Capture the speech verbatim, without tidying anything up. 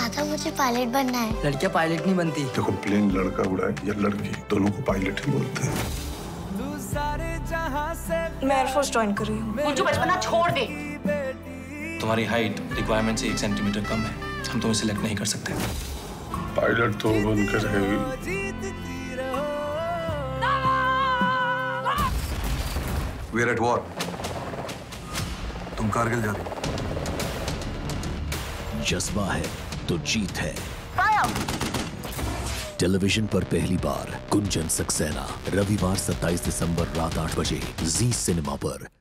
था मुझे पायलट बनना है। लड़कियां पायलट नहीं बनती। देखो प्लेन लड़का उड़ाए या लड़की, दोनों को पायलट ही बोलते हैं। मैं एयरफोर्स ज्वाइन कर रही हूँ। मुझे बचपना छोड़ दे। तुम्हारी हाइट रिक्वायरमेंट से एक सेंटीमीटर कम है, हम तुम्हें सिलेक्ट नहीं कर सकते। पायलट तो बन के रहेगी। We are at war. तुम कारगिल जा रही हो। जज्बा है तो जीत है। टेलीविजन पर पहली बार गुंजन सक्सेना, रविवार सत्ताईस दिसंबर रात आठ बजे जी सिनेमा पर।